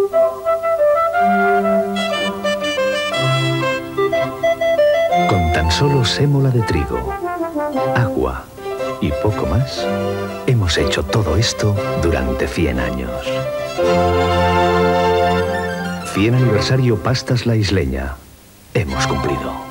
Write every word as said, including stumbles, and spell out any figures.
Con tan solo sémola de trigo, agua y poco más, hemos hecho todo esto durante cien años. cien aniversario Pastas La Isleña. Hemos cumplido.